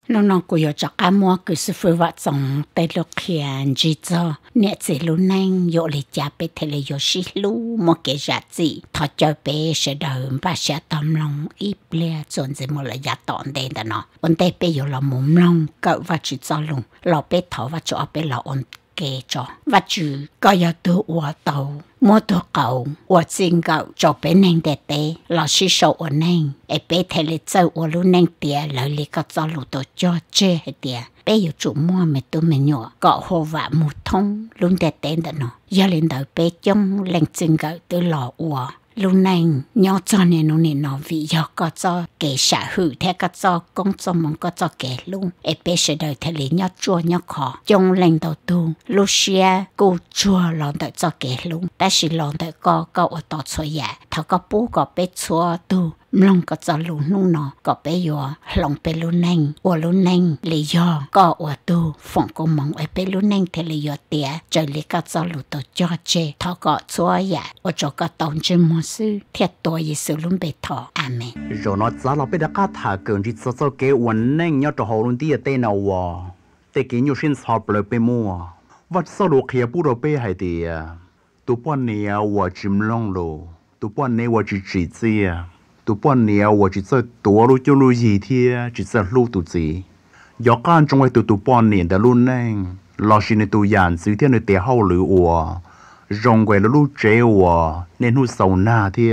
lúc nó cũng có cho cá mua cứ sư phụ vợ chồng tay lúc khiển chỉ cho nhẹ chỉ lúc này có lấy cha bé thế là có xí lu một cái giá trị thọ cho bé sẽ đợi bà sẽ tâm lòng ít lẽ chọn gì một là giá tọn đen đó nó vấn đề bé có là mồm lòng cậu và chỉ cho luôn lọ bé thọ và cho bé là ổn kê cho và chú có yêu tu ủa tàu mua tu cậu ủa xin cậu cho bé nàng đẹp bé là sĩ sầu ủa nàng ấy bé thấy lịch sâu ủa luôn nàng tía lời lý có cho lũ tổ cho chê hay tía bé yêu chủ mua mẹ tu mẹ nhỏ cậu hồ vạ một thông luôn đẹp tên đó nó giờ lên đầu bé trong lệnh xin cậu từ lò ủa lúc này nhỏ cho nên nó vì do có cho kẻ xã hữu theo có cho công cho mong có cho kẻ luôn em bé sẽ đợi theo lý nhỏ chua nhỏ khó trong lần đầu tu lúc xưa cô chua lòng đợi cho kẻ luôn ta chỉ lòng đợi có ở tỏ xôi dạ thảo có bố có bé chua tu lòng có cho luôn luôn nó có bé vô lòng bé luôn nành ở luôn nành lý do có ở tu phòng công mong em bé luôn nành theo lý do tía trời lý có cho lũ tổ cho chê thảo có chua dạ ở chỗ có tổng chân mô sư thiệt tôi Giêsu luôn bề thọ amen rồi nó giá là bây giờ cá thả cường chỉ cho cái quần neng nhớ cho họ luôn đi tên nào wà tên cái nhiều sinh sọp lời bề mua và sau đó khi bố đồ bề hay thì tụi bọn này wà chìm long lô tụi bọn này wà chỉ gì tụi bọn này wà chỉ chơi tổ luôn cho luôn gì thì chỉ chơi lưu tụi gì do can trong cái tụi bọn này đã luôn neng lo xin này tụi dàn xứ thiên này để hậu lửa wà rong quay là lúc chế wa nên hút sầu na thì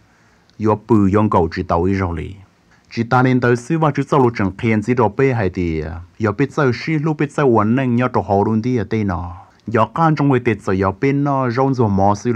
yo bự yong cầu chỉ tàu ý rồi chỉ ta nên tới xứ và chỉ sau lúc chẳng khen gì đó bé hay thì yo biết sao xí lúc biết sao vấn nên nhớ cho họ luôn đi ở đây nó yo can trong người tết rồi yo bên nó rong rồi mò xứ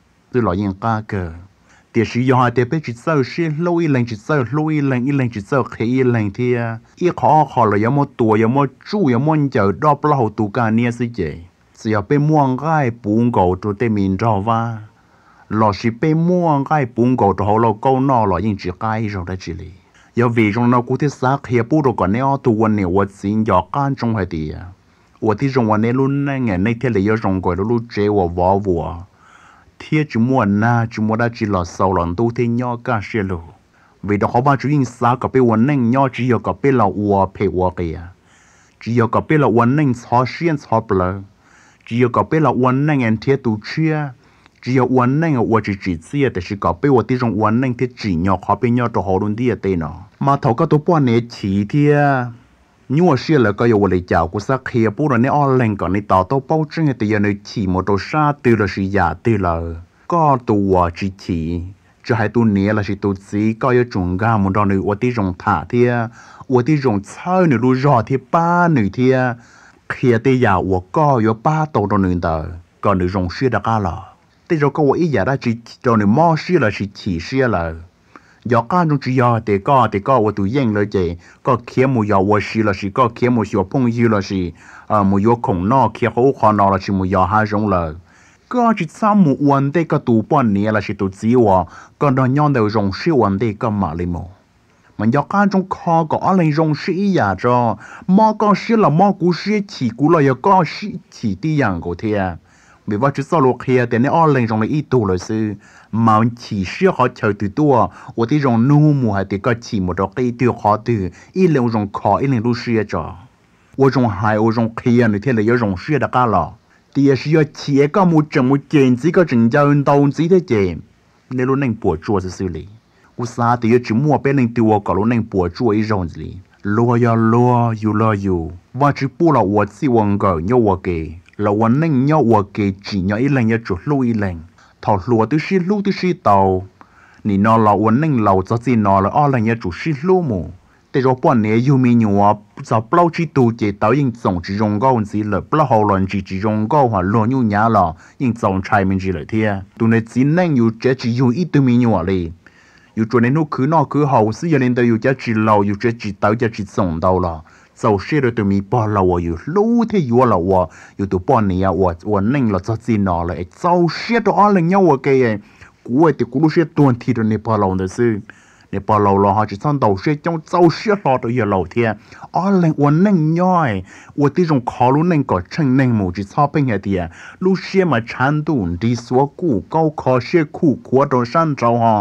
lọ yên ca cơ thì sử yo hai tết bé chỉ sao xí lâu ý lần chỉ sao lâu ý lần chỉ sao khi ý lần thì ý khó là yo một tuổi yo một chú yo một giờ đó bao hậu tụ cả nia xí vậy只要被摸个半个就对面着哇，若是被摸个半个就好了，高那了应只该着在这里。要为中那古的啥也不着个那奥图文呢，我真要干中海的呀。我的中文那路那个那天里要中国的路接我娃娃，天只摸那只摸那只了少人都听鸟干些路。为了好把主因啥个被我弄鸟只有个被了我陪我个呀，只有个被了我弄操时操不了。只有搞被了วันนั่งเองเทียตูเชื่อ只有วันนั่ง我只知แต่是搞被我这种วันนั่งที่只鸟好被鸟做好多啲嘢เนาะมา头个都半年起的你我说了个有我来教过啥开不了你二零个你到到保证的要你起摩托车对了是呀对了个ตัว只起จะให้ตัวเนี้ยละสิตัวจีก็要中间มันตอนนี้我ที่中塔的我ที่中操你路绕ที่ป้าหนึ่งที่khi tới giờ tôi có có ba tổ đồ nương tờ còn được rong xưa đã cả là tới rồi có tôi ý giờ đã chỉ cho nên mò xưa là chỉ xưa là giờ cả trong chỉ giờ thì có tôi tụi yên rồi chị có khi một giờ tôi xưa là chỉ có khi một giờ phong yêu là chỉ một giờ khổng nó khi hậu khó nó là chỉ một giờ hai rong là có chỉ sau một vấn đề có tụ bọn này là chỉ tụ chỉว่าcòn đó nhau đều rong xưa vấn đề có mà lên một mình do cái trong kho có lên rong sĩ ya cho mà có sĩ là mà cú sĩ chỉ cú là có sĩ chỉ đi yang của thế vì vậy chỉ sau lúc kia thì nó lên rong là ít tu rồi sư mà chỉ sĩ họ chờ từ tua ở đây rong nu mùa hay thì có chỉ một đó cái tiêu khó từ ít lên rong khó ít lên lu sĩ cho ở rong hai ở rong kia nữa thế là rong sĩ đã cả là thì sĩ chỉ có một chuyện chỉ có chừng giao đầu chỉ thế chứ nên luôn nên bỏ chua xử lýกูซาตีจะมัวเป็นหนึ่งตัวก็รู้หนึ่งปวดช่วยรองสิลัวอยู่ว่าจะปูเราวัดสิวังเกยวัวเกเราวันหนึ่งวัวเกจีเนาะอีแรงจะจุดลุยแรงถอดลัวตัวชีลูตัวชีเตานี่นอเราวันหนึ่งเราจะจีนอเราอ้อแรงจะจุดชีลูมูแต่เราป้อนเนี่ยอยู่มีอยู่ว่าจะเปล่าชีตัวเจเตายิ่งส่งจีรงก้าวสิเลยเปล่าหลอนจีรงก้าวหัวล้วนอยู่ยาหล่อยิ่งส่งชายมันจีเลยเทียตัวในจีนนั่งอยู่เจจีอยู่อีตัวมีอยู่อะไรอยู่จนในนู้คือนอกคือเขาซื้อยันเดินอยู่จะจีเราอยู่จะจีเตาจะจีส่งเตาละเจ้าเชื่อตัวมีป้อนเราอยู่รู้ที่อยู่เราอยู่ตัวป้อนเนี่ยวันนึงเราจะจีนอเลยเจ้าเชื่อตัวอะไรเงี้ยว่าแกกูไอ้ที่กูรู้เชื่อตัวที่ตัวในป้อนเราเนี่ยซื้อในป้อนเราเขาจะสั่งเตาเชื่อจ้องเจ้าเชื่อเราตัวอย่างเราเทียอะไรวันนึงย่อยวันที่ตรงคอรู้นึงก็ช่างนึงหมูจีชอบเป็นไงเดียรู้เชื่อมาชันตุนดีสัวกูเก้าคอเชื่อคู่ขวดโดนสั้นเจ้าฮะ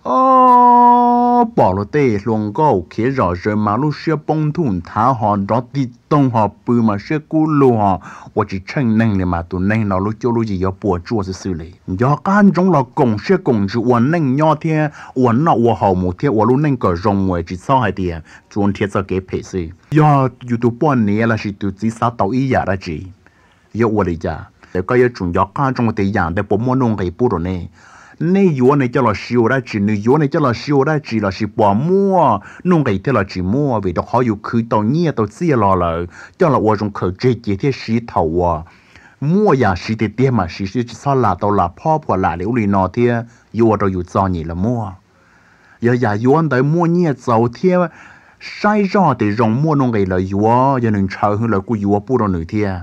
bỏ lô tê luôn gâu khía rõ rồi mà lúc xưa bông thun thả họ đó đi tông họ bự mà xưa cú lô họ và chỉ chân nâng này mà tụi nâng nó lúc cho lúc gì có bùa chua xử lý do can trong là cùng xưa cùng chịu uốn nâng nho thế uốn nọ uốn hậu một thế uốn lúc nâng cờ rồng ngoài chỉ sau hai tiền chuồn thiệt cho cái phê sự do YouTube bọn này là chỉ tụi chỉ sao tàu ý giả ra chỉ do uốn đi ra để coi như chúng do can trong cái dạng để bố môn nông cái bùa này này yếu này cho là siêu ra chỉ này yếu này cho là siêu ra chỉ là chỉ bỏ mua nông cái thế là chỉ mua vì đó họ yêu cứ tàu nhẹ tàu xia là cho là ở trong khởi chế chế thế sĩ thầu mua nhà sĩ thế tiền mà sĩ chỉ sao là tàu làพ่อ là liệu lì nọ thế yếu rồi yếu cho nhỉ là mua giờ nhà yếu tới mua nhẹ giàu thế sai rõ thì rong mua nông cái là yếu giờ nên chờ hơn là cứ yếu bù đồ nữa thế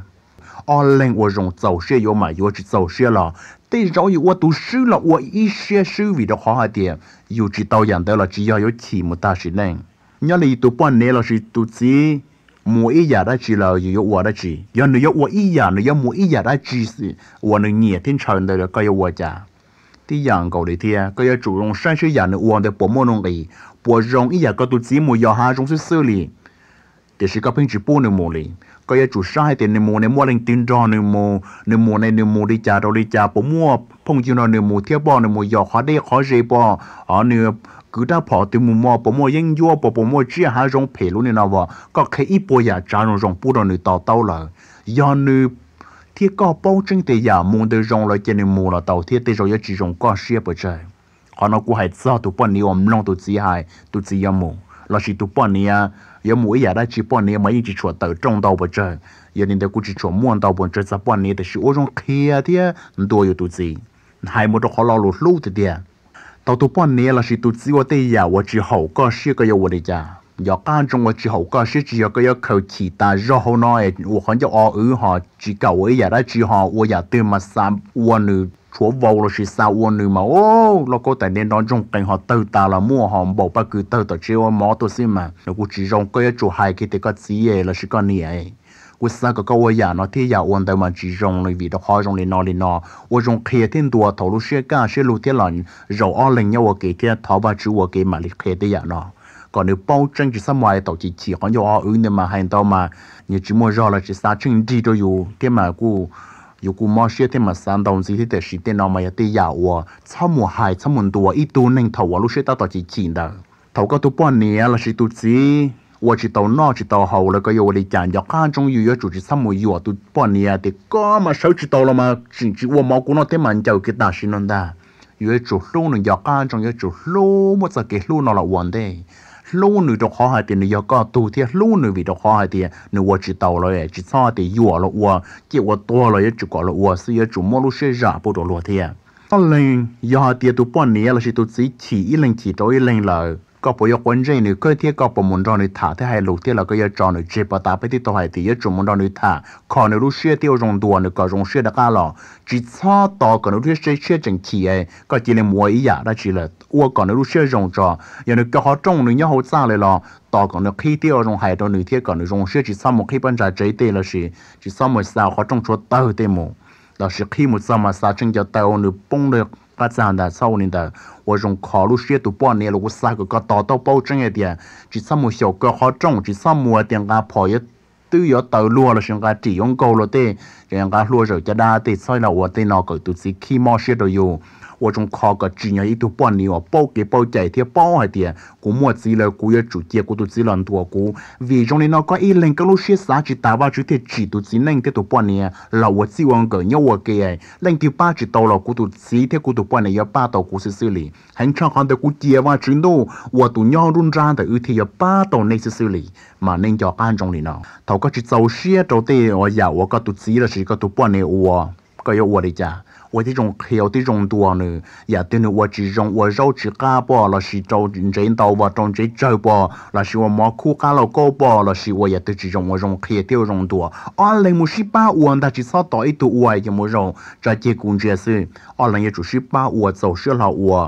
lên ở rong giàu xe yếu mà yếu chỉ giàu xe làแต่เราอยู่ว่าตัวซื้อละว่าอีเสียซื้อวิธีเขาหาเดียอยู่ที่ตัวอย่างเดียวละ只要有起木大是能要你ตัว半年了是ตัว只木一样的只了有我的只要你有我一样你要木一样的只是我能热天长的了ก็有我家ที่อย่างเก่าเลยเทียก็要主动山水อย่าง的我的薄膜弄个薄容一样个ตัว只木要下种是xử理แต่是个平时不能木哩ก็ยังจุดใช้แต่ในหมู่ในหมู่เล่นตินจอในหมู่ในหมู่ดิจ่าเราดิจ่าผมมั่วพงจีนในหมู่เทียบบ่ในหมู่ยอขอได้ขอเจ็บบ่เนี่ยคือถ้าพอติมุมมอผมมั่วยังยั่วผมมั่วเชี่ยหารงเพลุนี่นะว่าก็แค่อีปัวอยากจานรงปูดในต่อเต้าเลยย้อนเนี่ยที่ก็ป้องจังแต่อย่ามุ่งแต่รงเลยเจในหมู่เราเต่าเทียแต่เราอยากจีรงก็เชี่ยไปใจขอเรากูให้ซ้อตัวป้อนนี้อมลงตัวจีหายตัวจียามูเราสิตัวป้อนนี้有每一日来直播呢，每一只出到中到不着，有人在估计出摸到不着，直播呢的是我种开的，多有肚子，还没得好老路路的点，到多半年了是肚子我得呀，我只好个是个要我的家，要干中我只好个是只要个要口气，但然后呢，我好像哈，只搞我一日来只哈，我也对嘛三我呢。chúa vào là chỉ sao uốn nữa mà nó có tại nên nó trong cảnh họ tự ta là mua họ bảo bác cứ tự tự chiếu mỏ tôi xem mà nó cũng chỉ trong cái chỗ hai cái cái gì là chỉ có nhẹกูสักก็ว่าอย่าเนาะที่อย่าอ้วนแต่มันจีรงเลยวิธีเขาจงเลยนอเลยนอว่าจงเคลียร์ที่ตัวทะลุเชื่อก้าเชื่อรู้ที่หลังเราอ้อเล็งเนี่ยว่าเกี่ยท้าวบาจูว่าเกี่ยมาลิเคลียร์ได้อย่าเนาะก่อนเนี่ยป้องจังจะสมัยต่อจีจีของยออื่นเนี่ยมาให้ต่อมาเนี่ยจีมัวรอแล้วจะสาจึงดีตัวอยู่ที่มากูอยู่กูมอเชื่อที่มาสานตรงสิที่แต่สิเตนเอามาที่อย่าว่าช่ำมัวหายช่ำมัวตัวอีตัวหนึ่งท้าวรู้เชื่อต่อจีจีเด้อท้าวก็ตัวป้อนเนี่ยละสิตัวจี我知道那知道后了个有的讲要看中有要组织什么有都半年的干嘛手知道了嘛甚至我毛顾那天蛮就给大事弄的有做路呢要看中要做路么子给路那了完的路呢都好还点呢要搞多天路呢为都好还点呢我知道了诶知道的有了我给我多了也知道了我是也做么路是啥不多落天后来要点都半年了是都自己起一零起到一零了ก็พอยกวันเจนี่ก็เที่ยวก็ประมุนรอในถาที่ให้ลูกที่เราก็ยจอในเจ็บตาไปที่ตัวให้ที่ยจุ่มรอในถาขอในรู้เชื่อที่รงตัวในก็รงเชื่อตะก้าหล่อจีช้าต่อก่อนในรู้เชื่อจังขี้ไอ้ก็จีเลยมัวอีหยาได้จีเลยอ้วก่อนในรู้เชื่อรงจออย่างในก็เขาจงในย่อเขาจ้าเลยหล่อต่อก่อนในขี้ที่รงหายตัวในเที่ยวก่อนในรงเชื่อจีช้าหมกขี้ปัญจาใจเตละสิจีช้าหมกสาวเขาจงชัวเต้าเตมูเราสิขี้หมดสมาสาจึงจะเต้าในป้งเลยก็จานได้เศร้านี่แต่我用考虑些都半年了，我三个达到保证一点，只什么小个好种，只什么点个跑也都要到路了，像个只用够了的，这样个路就จะได้的，所以呢，我对那个都是起码些都有。我仲考個只要一度半年哦，包給包在貼包係點，我冇資料，我要做啲，我都資料多個，為咗你那個一零個路些啥子大把就貼只都只能貼到半年，老我希望個要我嘅誒，零條八只到了，我都只貼我都半年要八到90里，很長看到我接話知道，我都要run張的，而且要8到90里，嘛恁就間中你呢，頭個只做些做啲我有我個都知了是個都半年我，個有我哋咋。我这种口这种多呢，也对呢，我这种我肉吃干包，那是做人道吧，种这走吧，那是我毛苦干了高吧，那是我也对这种我种口这种多。2018我那至少到一度我也没种，这结果就是2018我走失了我。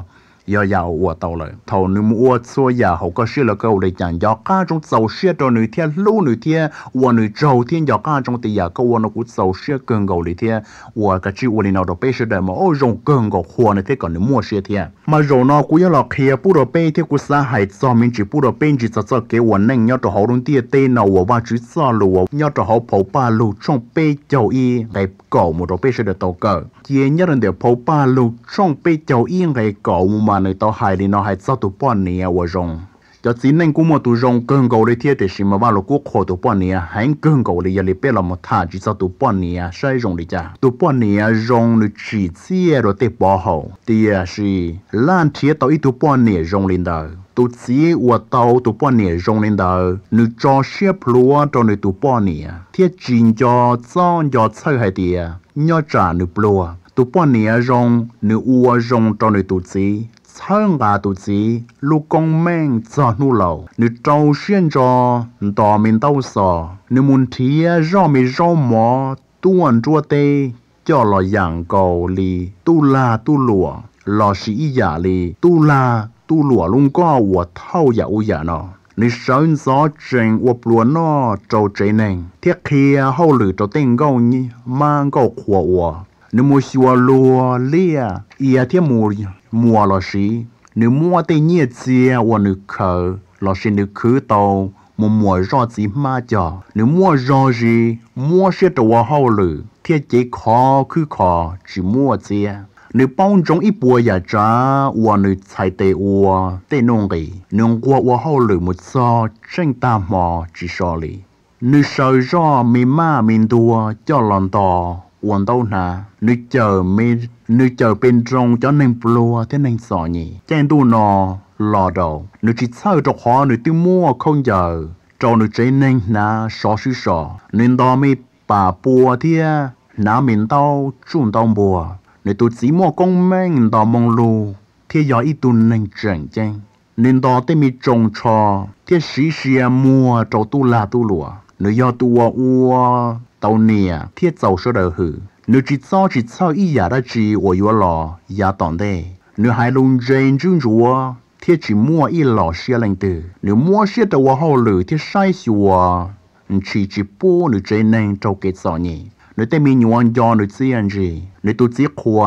giờ giàu của tàu lại thầu nếu mua xua giờ họ có sự là câu để chẳng giờ cả trong giàu xe cho người thiên lũ người thiên và người giàu thiên giờ cả trong thì giờ câu nó cũng giàu xe cơn gầu để thiên và cái chữ của nào đó bây giờ mà ôi rong cơn gầu hoa này thế còn nếu mua xe thiên mà rồi nó cũng là kia bù đồ bây thì cũng sẽ hay cho mình chỉ bù đồ bây chỉ cho cái vấn đề nhau cho họ luôn tiền tên nào và chỉ cho lúa nhau cho họ phổ ba lúa trong bây giàu y cái cổ một đồ bây giờ được tàu cờ kia nhớ đến để phổ ba lúa trong bây giàu y cái cổ mà này tao hay đi nó hay cho tụi bọn này và rong cho chỉ nên cũng một tụi rong cơn gầu để thiết để xem mà bao lúa khô tụi bọn này hay cơn gầu để giờ lấy bé là một thà chỉ cho tụi bọn này sai rong đi cha tụi bọn này rong nó chỉ chia rồi để bỏ hậu thì là lan thiết tao ít tụi bọn này rong lên đời tụi chỉ và tao tụi bọn này rong lên đời nó cho xếp lúa cho nó tụi bọn này thiết chính cho chơi hay thì nhớ trả nó lúa tụi bọn này rong nó uo rong cho nó tụi chỉ hơn cả tụi chị lúc con men cho nu lầu nếu trâu xuyên cho tỏ mình tao sò nếu muốn thía do mình do mỏ tuần chua tê cho lò dạng cầu lì tu la tu lùa lò sĩ giả lì tu la tu lùa luôn có của thâu giả u giả nó nếu sơn gió trình của lùa nó trâu chế nền thiết kia hậu lử trâu tên gâu nhỉ mang gâu khổ nếu mua xua lùa lia ia thiết mùa là gì nếu mua tây nhiệt chia và nếu khờ là gì nếu khứ tàu mùa rõ gì mà cho nếu mua rõ gì mua sẽ đồ hậu lử thiết chế khó cứ khó chỉ mua chia nếu bao trong ít bùa giả trả và nếu chạy tây ua tây nông gì nếu qua hậu lử một so tranh tam mò chỉ so lý nếu sợ rõ mình mà mình đua cho lần tòวันต้นนะนึกเจอเป็นตรงจะนั่งปลัวที่นั่งสอนนี่แจ้งดูนอรอดอนึกจิตเศร้าจะขอนึกติ้วมั่วคงเจอจอนึกใจนั่งนะสอชื่อสอนึกตอมีป่าปัวที่น้ำมินเต้าจุนเต้าบัวนึกตัวสีมั่วกงแม่งตอมองลูที่ยออีตุนนั่งเจ๋งแจ้งนึกตอที่มีจงชอที่สีเสียมัวเจ้าตุลาตุลัวนึกยอตัวอัวtàu nè thiết giàu số đời hử nếu chỉ cho ý giả đã chỉ ở yếu lò giả tòn đây nếu hai lùng dây trứng rùa thiết chỉ mua ý lò xe lên từ nếu mua xe đầu hậu lử thiết sai xùa chỉ bố nếu dây nên trâu kết sọ nhỉ nếu tên mình nhuận do nếu chỉ anh gì nếu tôi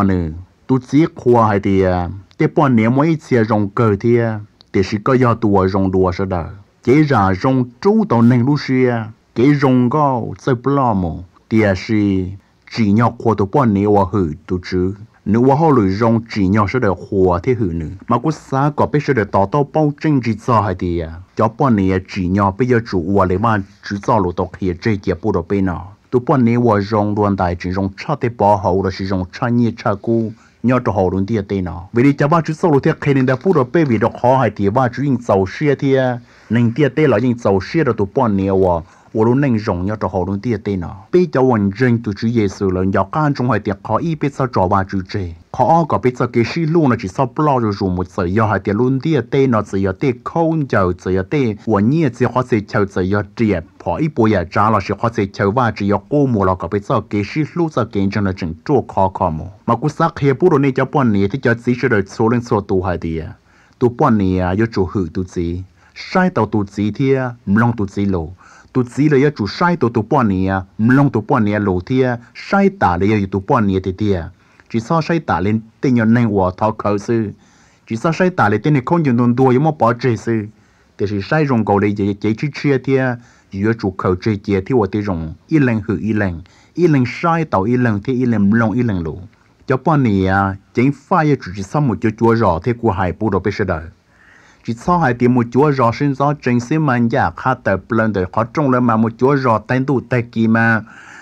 chỉ khoa hay thì để bọn nếu mỗi chia rong cờ thì để chỉ có do tua rong đùa số đời chế ra rong chú tàu nên lúc xưa cái rong cao sai blo mồ tia si chỉ nhau khoa tụ bọn này wa hử tụ chứ nếu wa họ lười rong chỉ nhau sẽ được khoa thế hử nữa mà cũng xa có biết sẽ được tao bao tranh chỉ cho hay thì cho bọn này chỉ nhau bây giờ chủ wa lấy mà chỉ cho lũ tao kia chơi kia bù đồ bên nào tụ bọn này wa rong luôn đại chỉ rong cha thế bỏ hậu là chỉ rong cha nhẹ cha cũ nhau cho hậu luôn tia tên nào vì đi cho ba chú sau lũ thế khi nên đã bù đồ bên vì đó khó hay thì ba chú in giàu xe thì nên tia tên là in giàu xe đó tụ bọn này wa我都能容要着好多啲啲呐，比較穩陣就主耶穌了，要間中係啲可以俾佢做吧主啫，可個俾佢嘅事路呢，只係不老就做冇事，要係啲亂啲啲呢，只要啲空就只要啲穩嘢只可以就只要啲，可以不要揸了是可以就話只要過冇了個俾佢嘅事路就見咗呢正做可冇，嘛古實係不如你就半年啲就只係嚟做人做都係啲，都半年啊要做好都知，晒到都知啲，唔讓都知路。tụi chỉ là chủ sai tụi bọn này mông tụi bọn này lỗ thia sai tả là tụi bọn này thì chỉ sao sai tả lên tên nhân nên của thao khẩu sư chỉ sao sai tả lên tên này không dùng đua giống một bỏ chơi sư thì chỉ sai rong cầu này chỉ chia thia giữa chủ khẩu chơi chia thì của rong ít lần hử ít lần sai tàu ít lần thì ít lần mông ít lần lỗ cho bọn này chính phải chỉ sao một chỗ rõ thì của hải bù đồ bây giờ chỉ sau hai tiếng một chúa rõ sinh ra chính sĩ man giả khá tập lần đời khó trông lên mà một chúa rõ tên tụ tay kỳ mà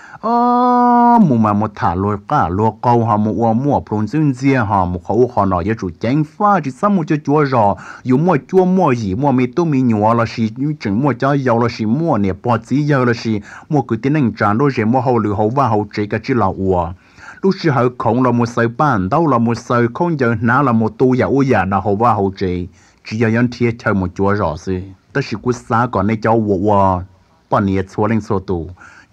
một mà một thả lôi cả lôi câu họ một uo mua phun dương dia họ một khẩu họ nói với chủ chánh pha chỉ sau một chúa rõ dù mua chúa mua gì mua mi tu mi nhua là gì như chừng mua cho giàu là gì mua nè bỏ chỉ giàu là gì mua cứ tiếng anh tràn đôi gì mua hậu lử hậu va hậu chỉ cái chỉ là uo lúc xưa hậu không là một sợi bàn đâu là một sợi không giờ nào là một tu giả u giả là hậu va hậu chỉ có những thiết theo một chúa rõ sư tất sự quốc xã còn này cháu vợ bọn này xóa lên số tù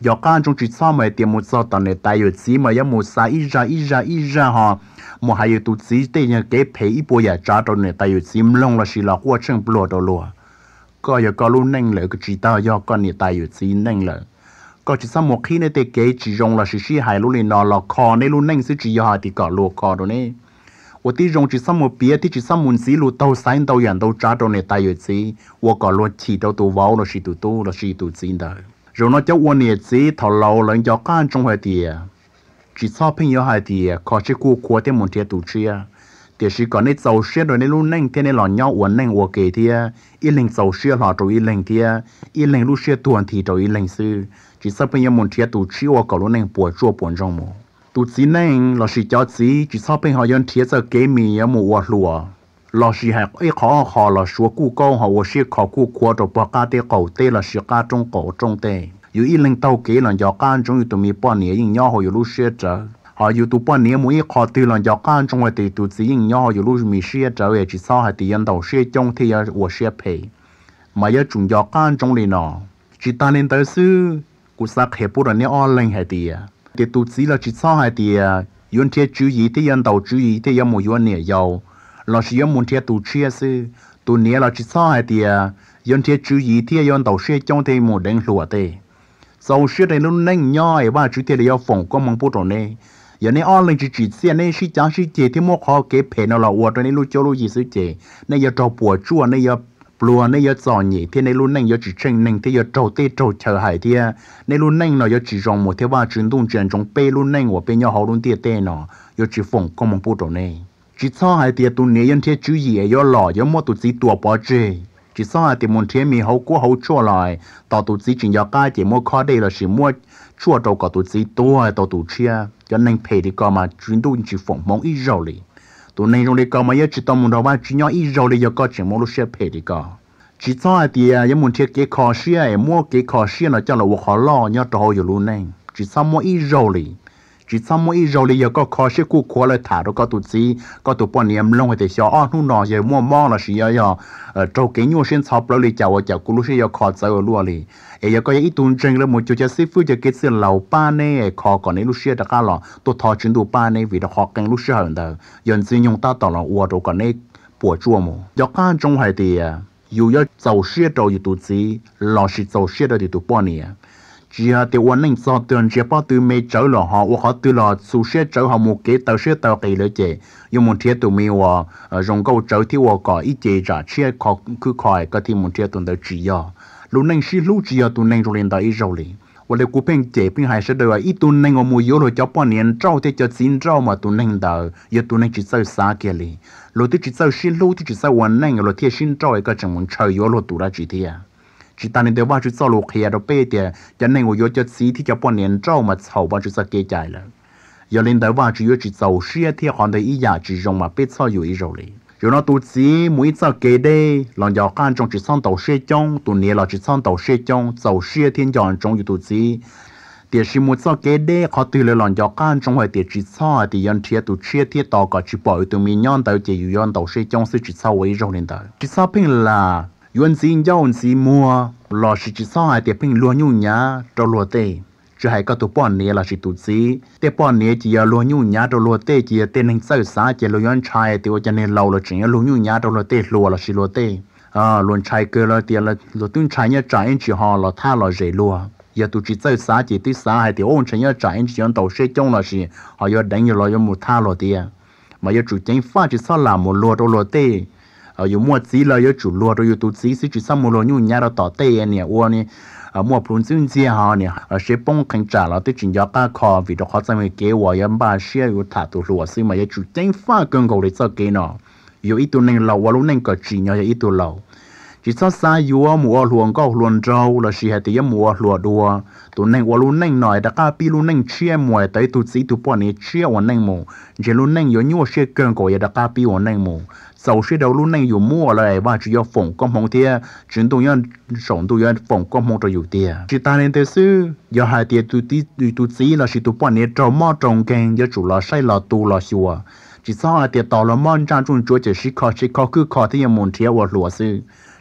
giờ can trong chỉ sao mà tiền một sao tận này tài ở chỉ mà có một sai ít ra ha một hai tụ chỉ tên nhà cái phê ít bồi ya trả tận này tài ở chỉ long là chỉ là qua chân bùa đầu lúa có giờ có luôn nâng lại cái chỉ tao do con này tài ở chỉ nâng lại có chỉ sao một khi này để cái chỉ dùng là chỉ hai luôn này nó là kho này luôn nâng sẽ chỉ hai thì có lúa kho rồi này 我啲用只什么别的只什么事路到山到人到抓到你大日子，我个路起到到wow了是到到了是到真的。然后就我日子头老人要干中海的，只差朋友海的，可是过过的问题都知啊。但是讲你做事的你路能天你老鸟我能我给的，一零做事老做一零的，一零路事短题做一零事，只差朋友问题都知我个路能不做本中么。 tụi chị nên là sự cho chị chỉ sau bên họ dân thiệt giờ kế mì ở một vật lúa là sự hay ấy họ là số cú câu họ sẽ khó cú qua rồi bỏ cá để cầu tê là sự cá trong cổ trong tê dù ít lần tàu kế là do cá trong tụi mình bao nhiêu những nhau họ lúc sẽ trở họ dù tụi bao nhiêu mỗi khó từ là do cá trong thì tụi chị những nhau họ lúc mình sẽ trở chỉ sau hay thì dân tàu sẽ trong thì ở sẽ pay mà giờ chúng do cá trong này nọ chỉ ta nên tới xứ cú sắc hệ bữa này online hay thì để tụi chỉ là chỉ sao hay thì yon thiệt chú ý thì yon đầu chú ý thì yon một yon nè giàu là chỉ yon muốn thiệt tụi chia sư tụi nè là chỉ sao hay thì yon thiệt chú ý thì yon đầu sẽ trong thì một đỉnh lúa thế sau sẽ đây luôn nhanh nhoi và chú thiệt là yon phòng có mong bút rồi nè yon nè online chỉ xem nè chỉ chẳng chỉ chỉ thì một khó kế phê nó là uất rồi nè lúc cho lúc gì sự chế nè yon trâu bùa chua nè yon lúa nè yon giò nhỉ thì nè luôn nhanh yon chỉ tranh nhanh thì yon trâu tê trâu chờ hải thì nè luôn nhanh nó yon chỉ dùng một thế ba chuyển động chuyển trong bê luôn nhanh của bê nhau hậu luôn tiệt tê nó yon chỉ phòng có mong bút rồi nè chỉ sao hải thì tụi nè yon thế chú ý yon lò yon mua tụi chỉ tua bỏ chơi chỉ sao hải thì muốn thế mi hậu cố hậu chua lại tao tụi chỉ yon cái chỉ mua khó đây là chỉ mua chua trâu cả tụi chỉ tua tao tụi chia yon nhanh phê thì có mà chuyển động chỉ phòng mong ít rồi tụi này trong đây có mà chỉ tao muốn đâu mà chỉ nhau ít rồi thì có chỉ muốn lúc sẽ phê thì có chỉ cho thì những muốn thiết kế khó xia mua cái khó xia nó cho là khó lo nhớ trâuอยู่luôn này chỉ sao mua ít rồi chỉ sao mua ít rồi thì có khó xia cũ khó lại thả đó có tụi gì có tụi bọn niệm long thì xóa ăn hôm nọ giờ mua mò là xia giờ trâu cái nhau xuyên chọc rồi chào cú lúc xia khó chơi luôn đi giờ có ít tuần trên là một chỗ cho xí phơi cho cái xưa lẩu ba này khó còn này lúc xia đã cả là tôi thò chuyến đồ ba này vì nó khó canh lúc xia hơn đó giờ xin用ta tao là uo đồ còn này bùa chua mồ giờ cái trong hải thì dù要走些着有肚子，老是走些的就半年。只要对我能做到，只把对没走了哈，我好对了，做些走哈木给到些到给了姐，有问题都没我用够走ที่我搞一节着，些考去考个ที่问题都得只要，路能是路只要都能做领导一手里。我哋股票这边还是对话，一度能我冇有了，叫半年招的叫钱招嘛，都能到，也都能去走啥个哩。路的只走是路的只走完能，路贴心招一个怎么炒有路多了几天。只但你对话去走路开到背的，人能我有叫钱的叫半年招嘛，炒吧就是给债了。要领导话只有只走是天行的一样之中嘛，被炒有一手哩。有那肚子每早给的，人家看中只上到社中，多年了只上到社中，走社天讲中有肚子。แต่ชิมุจ้าเกเดเขาตื่นเลยหลังจากการจงไว้เดี๋ยวจิตซ่าที่ยันเทียตัวเชียที่ต่อกับจิปล่อยตัวมีย้อนเตาจะอยู่ย้อนเตาเสียจงซื้อจิตซ่าไว้รอเล่นเตาจิตซ่าเพ่งละย้อนสีย้อนสีมัวหล่อสิจิตซ่าเดี๋ยวเพ่งล้วนยุ่งยาตัวลัวเต้จะให้ก็ตัวป้อนเนี้ยละสิตุสีแต่ป้อนเนี้ยจะยาล้วนยุ่งยาตัวลัวเต้จะเต้นให้เสือสาจะล้วนชายแต่ว่าจะเน้นเราละจริงล้วนยุ่งยาตัวลัวเต้ลัวละสิลัวเต้ล้วนชายเกลือเดี๋ยวละลัวตุ้งชายเนี่ยจ่ายจีฮอละท่าละเจลัวgiờ tụi chỉ chơi xã chỉ tí xã hay thì ôn chuyện nhớ trái chỉ nhận đầu xe trong là gì họ giờ đánh giờ lo giờ một tha lo tiền mà giờ chủ chính phát chỉ sao làm một lúa đâu lúa tê giờ mua chỉ là giờ chủ lúa rồi giờ tụi chỉ sao một lúa nhung nhá đâu tỏ tê nè uo nè mua phun dương chia họ nè sẽ bông khánh trả là tới chuyện giờ cá kho vì đó họ sẽ mới kế hoạch giờ ba xe giờ thả tụi lúa xí mà giờ chủ chính phát cần cầu để cho kế nọ giờ ít tụi nên lâu và lúc nên có chỉ nhớ giờ ít tụi lâu chỉ sao xa yếu mùa luồng có luồng trâu là chỉ hay thì mùa luồng đua tụi nên qua luôn nên nói đã cả pi luôn nên chia mùa tới tụi sĩ tụi bọn này chia hoàn nên mù chỉ luôn nên yếu nhiều xe cơn cổ đã cả pi hoàn nên mù sau xe đầu luôn nên yếu mua lại và chỉ có phòng công hồng thia chuyển tụi nhân sống tụi nhân phòng công hồng cho yếu thia chỉ ta nên tới xứ giờ hai thia tụi sĩ là chỉ tụi bọn này trâu mò trồng keng giờ chủ là say là tu là xua chỉ sao hai thia tàu là mò trang trung chúa chỉ khó cứ khó thì muốn thia vào lúa xứ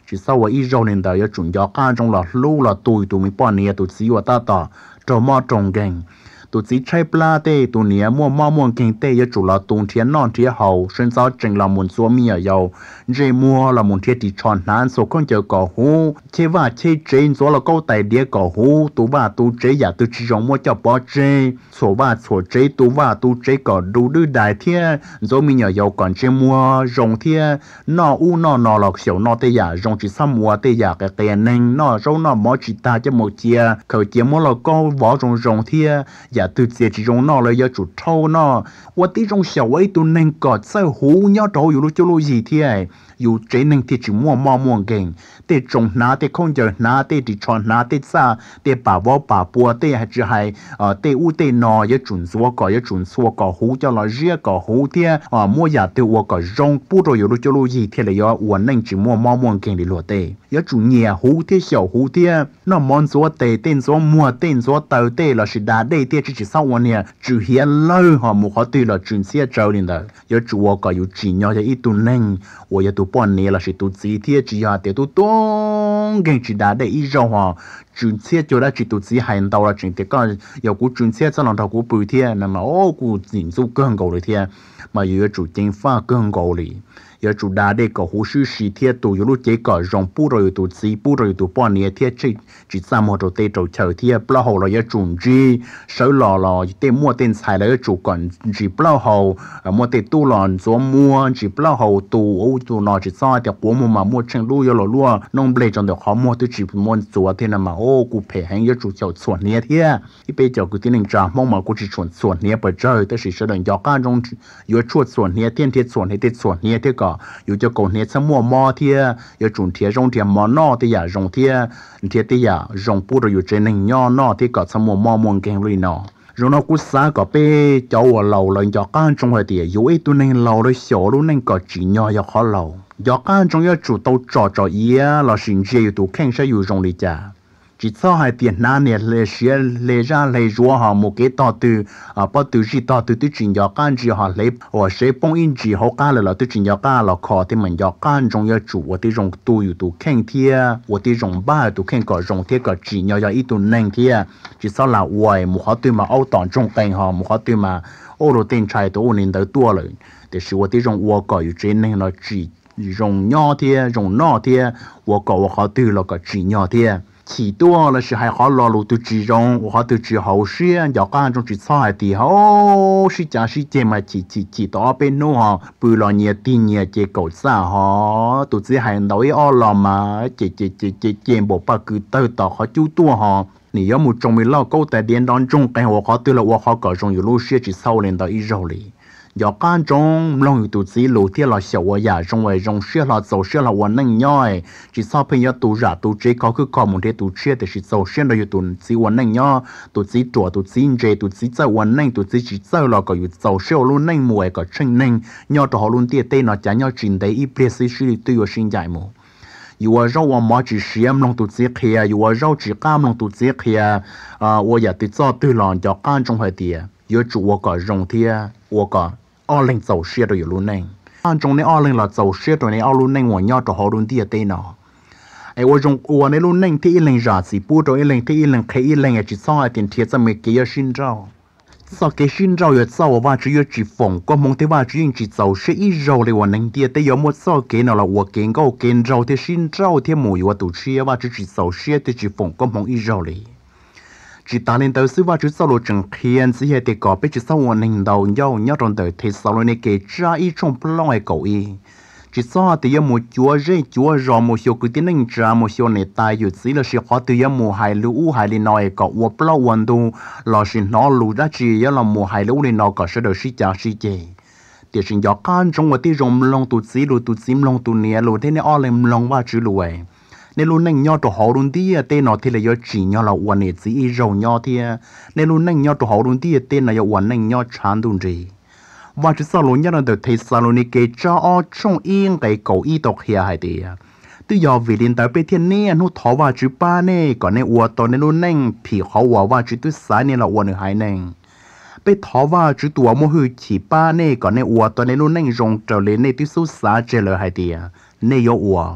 chỉ sauว่าอีโรนึงแต่ยจุนยอก้าจงหลอลูหลอตุยตัวมีป้อนเนี่ยตัวซีว่าตาต่อจอมอจงเก่งตัวซีใช้ปลาเต้ตัวเนี่ยมั่วมั่วเก่งเต้ยจุลอตุงเทียนนอนเทียเฮาเส้นเจ้าจึงละมุนสัวมียาวเจมัวละมุนเทียติชอนนั้นโซคนเจอก่อหูเชว่าเชเจนสัวละก็ไตเดียก่อหูตัวว่าตัวเจอยากตัวจีจงมั่วจะปอเจสัวว่าสัวเจตัวว่าตัวเจก่อดูดื้อได้เทียโซมียาวก่อนเจมัวจงเทียนออูนอนอหลอกเสียวนอเตยาจงจีซ้ำมัวเตยากแกเนงนอเจ้านอหมอจิตาจะหมดเจียเขาเจียมัวละก็วอจงเทียอย่าตื่นเสียจีจงนอเลยอย่าจุดเท่านอว่าที่จงเสียวไว้ตัวเนงกอดเส้หูย่อโตอยู่รู้จะรู้ยี่เทียอยู่เจนึงที่จีมั่วเก่งเตจงนาเตคงเจอนาเตดิชอนนาเตซ่าเตป่าวป่าปัวเตให้จะให้เตอูเตนอยจุนสัวก่อยจุนสัวก่อหูจะละเรียก่อหูเทียมั่วยาเตวัวก่อจงปูโตอยู่รู้จะรู้ยี่เทียเลยย่อวันนึงจีมั่วเก่งดิลัวเตยจุนเงียหูเทียเสียวหูเทียน้ำมันสัวเตเต้นสัวมัวเต้นสัวเตาเตละสิดาเตเตจีเศร้าวันเนี่ยจูเฮียเลยมัวเขาตีละจุนเสียเจ้าลินเดยจูวัวก่ออยู่จีเนาะจะอีตุนึง我也都半年了，是都几天只要得都东跟只打的一种哈，准确就来只都只喊到了，真的讲要估准确这两条估半天，那么哦估人数更高的天，嘛又要做经费更高的。要做大的个护士时天都有路这个让不着有都只不着有都半年天只三么就得做秋天不好了要种子手了得摸点菜了要做干只不好摸得多了做摸只不好都我做那只啥的我们嘛摸成路要了路弄不来真的好摸都只摸做的那么哦กู配合要做叫ส่วนเนี้ย天一杯叫กูที่หนึ่งจ้ามองมากู只ส่วนเนี้ยไปเจอแต่是说人要干中要做ส่วนเนี้ย天ส่วนเนี้ยส่วนเนี้ย这个อยู่จะก่อนเนี่ยสมัวมอเทียอยู่จุนเทียรงเทียมอนอเทียรงเทียเทียเทียรงปูเราอยู่เจนึงย่อนอที่ก็สมัวมอมวงเก่งเลยนอรงนอกุศาก็เป้เจ้าว่าเราเลยยอก้านจงหัวเดียอยู่ไอ้ตัวนึงเราเลยเสียวรู้นึงก็จีนอยอเขาเรายอก้านจงยอจุดตัวจ่อเอี้ยเราสินเจียอยู่ตัวแข่งใช้อยู่รงเลยจ้าchỉ sau hai tiền nanเนี่ยเลยเสียเลยraเลยรัวหาหมกเกต่อตัวพอตัวจีต่อตัวตัวจินยอกันจีหาเลยว่าเสียปงอินจีเขาก้าเลยเราตัวจินยอกันเราขอที่มันยอกันจงยอจูว่าที่จงตัวอยู่ตัวแข่งเทียว่าที่จงบ้าตัวแข่งก็จงเทียก็จีนยออีตัวนั่งเทียchỉ sau làวัยหมกเขาตัวมาเอาตอนจงแต่งหาหมกเขาตัวมาโอ้เราเต็มใจตัวนี้ตัวเลยแต่是ว่าที่จงวัวก็อยู่เจนนั่งเราจีจงย่อเทียจงนอเทียวัวก็ว่าเขาตัวเราก็จีนยอเทีย起多了是还好老路都集中，我好都只好些，要干中去菜地好，是讲是这么起到边路哈，不然你地你这狗啥哈，都只还老一二了嘛，这不把个到到好就多哈。你要么中没老高在电当中，跟我好对了，我好搞中有路些去操练到一肉里。要干中，弄有肚子路天了小我呀，中为中学了走学了我能呀，只少朋友肚热肚子高去高门的肚吃的是走学了有肚子我能呀，肚子多肚子热肚子走我能肚子只走了个有走学路能么个成能，要到好路点对那讲要真的一辈子是对我心在么。有我绕我妈只实验弄肚子开，有我绕只干弄肚子开，我也得找对了，要干中海的，有主我个用的，我个。二零走些都有路能，按中的二零了走些都那二路能我要到好路地的呢。哎，我中我那路能ที่一零ราศีปูตัว一零ที่一零开一零也只上一点贴在没给要寻找，早给寻找要早我话只有只缝，个梦的话只用只走些一绕的我能地的要么早给那了我给个给绕的寻找的没有我都吃话只走些的只缝个梦一绕哩。chỉ ta lên tới xứ và chú sau lộ trường khiên chỉ hệ để có biết chú sau hoàn hình đầu nhau trong đời thì sau lộ này kể ra ít trong plong ai cậu y chỉ sau thì một chúa rò một số cái tiếng anh ra một số này taiอยู่chỉ là sự khó từ một hai lũ hai lên nói cậu và plong hoàn tu là sự nó lũ ra chỉ là một hai lũ lên nói có sẽ được sĩ trả sĩ chế để sự gió can trong một tí rồng long tu chỉ lũ tu chim long tu nè lũ thế này ở lên long và chữ lũ ấy nên luôn nâng nhau tổ họ luôn đi tên nó thì là do chỉ nhau là quan hệ chỉ rầu nhau thì nên luôn nâng nhau tổ họ luôn đi tên là do quan nâng nhau chán đun gì và chỉ sau luôn nhau là được thấy sau luôn này cái cho ở trong yên cái cầu y tộc hiện hay đi từ giờ vì đến tới bên thiên này nó thọ vào chữ ba này còn này uo tao nên luôn nâng thì họ vào chữ thứ sáu này là uo nữa hay nâng bên thọ vào chữ tuổi mua hư chỉ ba này còn này uo tao nên luôn nâng rong trở lên này thứ số sáu trở lại hay đi này do uo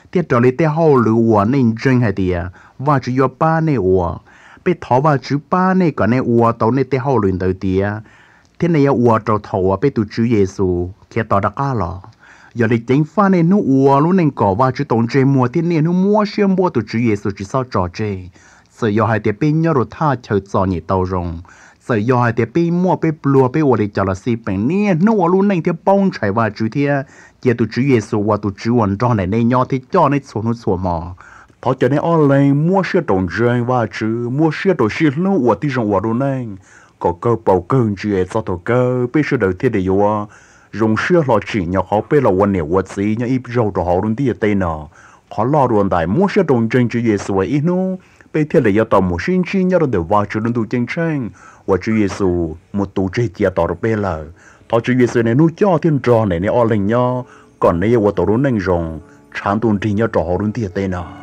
tiết trò lấy tê hậu lửa ua nên chân hay tiệt và chỉ do ba này ua bị thọ và chữ ba này còn này ua tàu này tê hậu lửa đầu tiệt thế này ua trâu thầu bị tụ chữ Giêsu khi tao đã cá lò giờ lịch chính pha này nó ua lúc nên cỏ và chữ tổng chế mua thế này nó mua xem mua tụ chữ Giêsu chỉ sao trò chơi sợ do hai tiệt bên nhau rồi tha chờ cho nhị tàu rồng sợ do hai tiệt bên mua bên lùa bên ua để cho là si bên này nó ua lúc nên tiệt bông chạy và chữ thiệt giờ tụ chữ Giêsu và tụ chữ hoàn tròn này nên nhau thì cho nên số mò thọ cho nên online mua xe đồng chơi và chữ mua xe đồ xe lúc ua tí rồng ua đồ này có cơ bầu cơn chữ cho thổ cơ bây giờ đầu tiên để yêu dùng xe lò chỉ nhỏ họ bây làวันเนี่ยวันgì nhỏ ít rau đồ họ luôn đi tên nào họ lo luôn đại mua xe đồng chơi chữ Giêsu ít nó bây thiên là yêu tàu một sinh chi nhau được vào chữ luôn tu chân tranh và chữ Giêsu một tu chơi chia tàu được bây là thọ chữ Giêsu này nuôi cho thiên tròn này online nhau còn này yêu tàu luôn nên rồng chán tuần trình nhau trò họ luôn đi tên nào